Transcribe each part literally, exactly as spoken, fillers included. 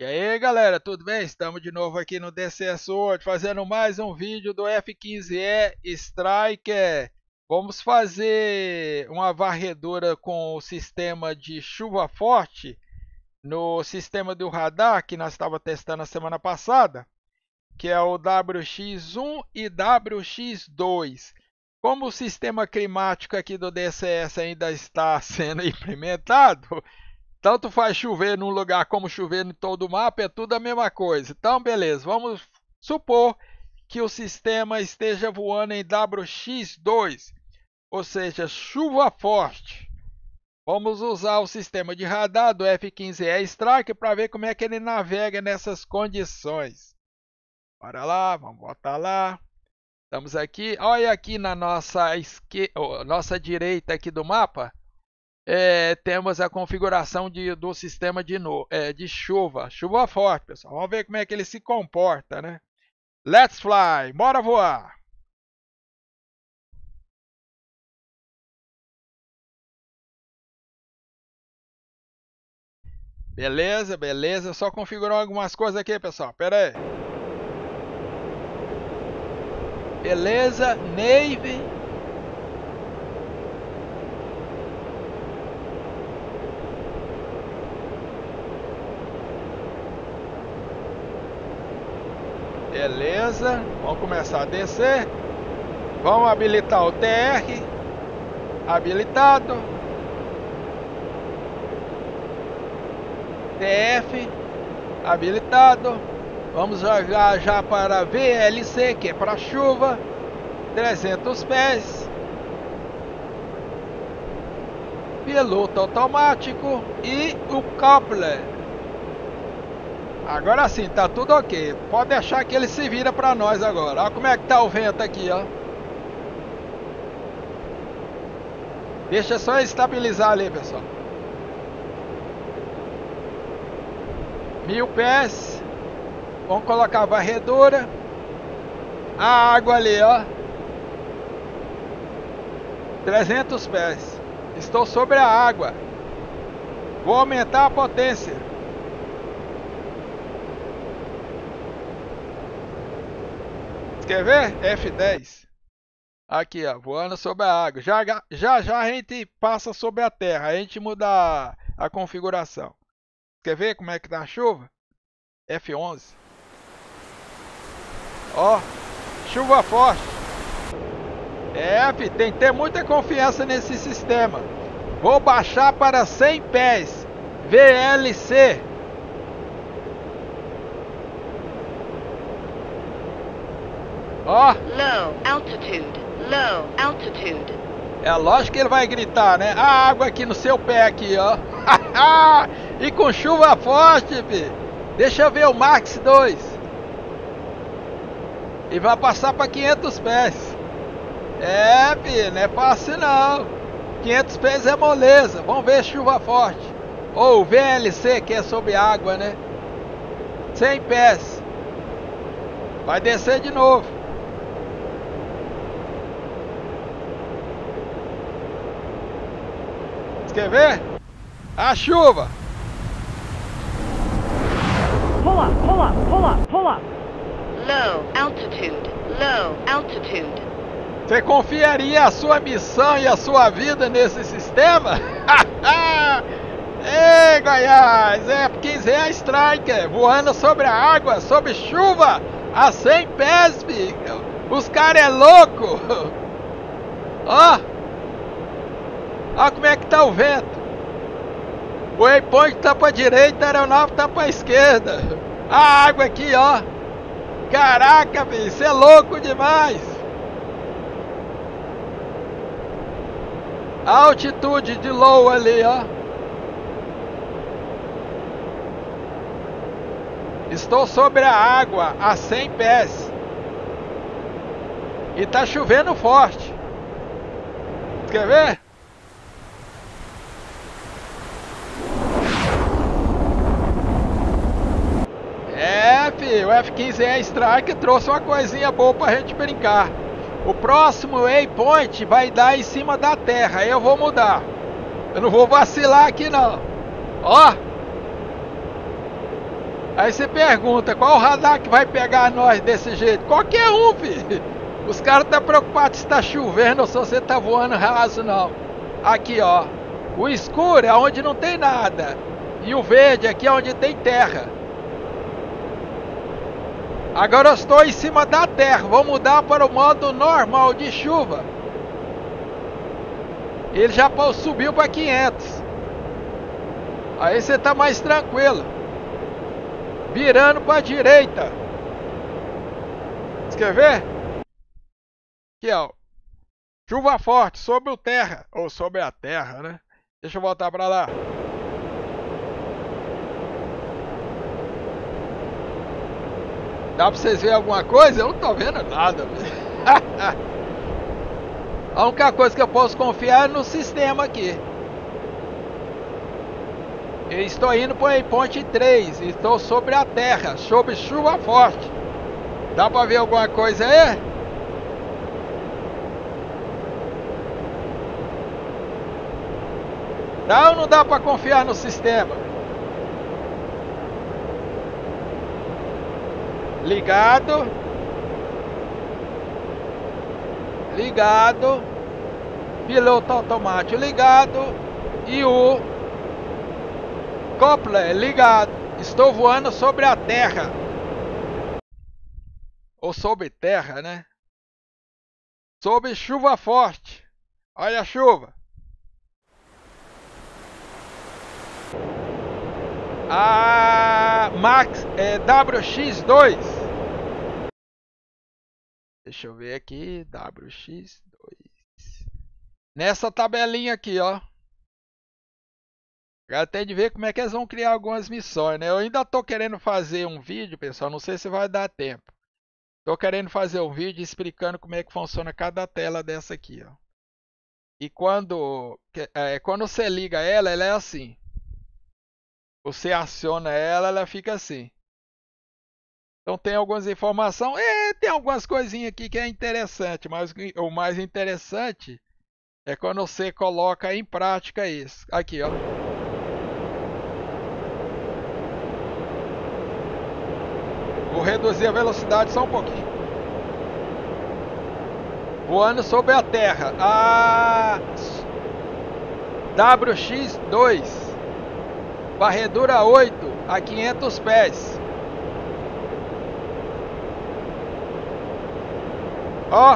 E aí galera, tudo bem? Estamos de novo aqui no D C S World fazendo mais um vídeo do F quinze E Striker. Vamos fazer uma varredura com o sistema de chuva forte no sistema do radar que nós estávamos testando a semana passada, que é o W X um e W X dois. Como o sistema climático aqui do D C S ainda está sendo implementado, tanto faz chover num lugar como chover em todo o mapa, é tudo a mesma coisa. Então, beleza, vamos supor que o sistema esteja voando em W X dois, ou seja, chuva forte. Vamos usar o sistema de radar do F quinze E Striker para ver como é que ele navega nessas condições. Bora lá, vamos botar lá. Estamos aqui, olha aqui na nossa, esque... nossa direita aqui do mapa. É, temos a configuração de, do sistema de, no, é, de chuva, chuva forte, pessoal. Vamos ver como é que ele se comporta, né? Let's fly, bora voar! Beleza, beleza. Só configurar algumas coisas aqui, pessoal. Pera aí. Beleza, Navy. Beleza, vamos começar a descer. Vamos habilitar o T R. Habilitado. T F. Habilitado. Vamos jogar já para V L C, que é para chuva. trezentos pés. Piloto automático. E o coupler. Agora sim, tá tudo ok. Pode deixar que ele se vira para nós agora. Olha como é que tá o vento aqui, ó. Deixa só estabilizar ali, pessoal. Mil pés. Vamos colocar a varredura. A água ali, ó. trezentos pés. Estou sobre a água. Vou aumentar a potência. Quer ver? F dez. Aqui, ó, voando sobre a água. Já, já já a gente passa sobre a terra. A gente muda a, a configuração. Quer ver como é que tá a chuva? F onze. Ó, chuva forte. F, tem que ter muita confiança nesse sistema. Vou baixar para cem pés. V L C. Ó. Low altitude, low altitude. É lógico que ele vai gritar, né? A água aqui no seu pé aqui, ó. E com chuva forte, filho. Deixa eu ver o Max dois. E vai passar para quinhentos pés. É, filho, não é fácil não. quinhentos pés é moleza. Vamos ver chuva forte. Ou V L C, que é sobre água, né? cem pés. Vai descer de novo. Quer ver? A chuva. Pull up, pull up, pull up, pull up. Low altitude, low altitude. Você confiaria a sua missão e a sua vida nesse sistema? Ei, Goiás, F quinze E Striker, voando sobre a água, sobre chuva, a cem pés, filho. Os caras é louco. Ó. Olha como é que tá o vento. O waypoint tá pra direita, a aeronave tá pra esquerda. A água aqui, ó. Caraca, bicho, isso é louco demais. A altitude de low ali, ó. Estou sobre a água a cem pés. E tá chovendo forte. Quer ver? O F quinze E Striker trouxe uma coisinha boa pra gente brincar. O próximo waypoint vai dar em cima da terra. Aí eu vou mudar. Eu não vou vacilar aqui não. Ó. Aí você pergunta, qual o radar que vai pegar nós desse jeito? Qualquer um, filho. Os caras estão preocupados se está chovendo ou se você está voando raso, não. Aqui, ó. O escuro é onde não tem nada. E o verde aqui é onde tem terra. Agora eu estou em cima da terra. Vou mudar para o modo normal de chuva. Ele já subiu para quinhentos. Aí você está mais tranquilo. Virando para a direita. Você quer ver? Aqui, ó. Chuva forte sobre o terra. Ou sobre a terra, né? Deixa eu voltar para lá. Dá pra vocês verem alguma coisa? Eu não tô vendo nada. A única coisa que eu posso confiar é no sistema aqui. Eu estou indo para a ponte três. Estou sobre a terra, sob chuva forte. Dá pra ver alguma coisa aí? Dá ou não dá pra confiar no sistema? Ligado. Ligado. Piloto automático ligado. E o Coupler ligado. Estou voando sobre a terra. Ou sobre terra, né? Sob chuva forte. Olha a chuva. A Max é W X dois. Deixa eu ver aqui, W X dois. Nessa tabelinha aqui, ó. Agora tem de ver como é que eles vão criar algumas missões, né? Eu ainda tô querendo fazer um vídeo, pessoal, não sei se vai dar tempo. Tô querendo fazer um vídeo explicando como é que funciona cada tela dessa aqui, ó. E quando, é, quando você liga ela, ela é assim. Você aciona ela, ela fica assim. Então tem algumas informações, é, tem algumas coisinhas aqui que é interessante, mas o mais interessante é quando você coloca em prática isso. Aqui, ó. Vou reduzir a velocidade só um pouquinho. Voando sobre a terra. A W X dois. Varredura oito a quinhentos pés. Ó.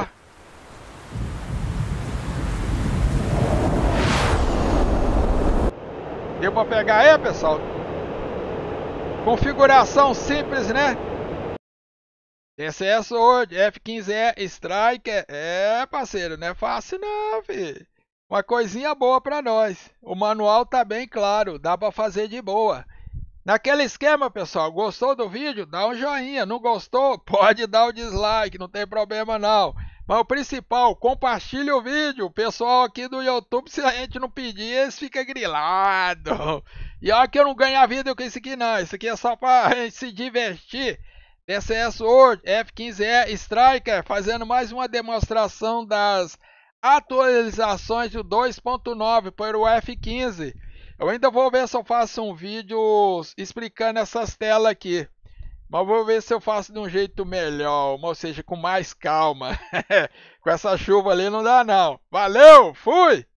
Deu para pegar aí, pessoal? Configuração simples, né? D C S hoje, F quinze E Striker. É, parceiro, não é fácil não, filho. Uma coisinha boa para nós. O manual tá bem claro, dá para fazer de boa. Naquele esquema, pessoal, gostou do vídeo? Dá um joinha. Não gostou? Pode dar o dislike, não tem problema não. Mas o principal, compartilhe o vídeo. O pessoal aqui do YouTube, se a gente não pedir, eles ficam grilados. E olha que eu não ganho vida com isso aqui não. Isso aqui é só para a gente se divertir. D C S World, F quinze E Striker, fazendo mais uma demonstração das atualizações do dois ponto nove para o F quinze. Eu ainda vou ver se eu faço um vídeo explicando essas telas aqui. Mas vou ver se eu faço de um jeito melhor, ou seja, com mais calma. Com essa chuva ali não dá não. Valeu, fui!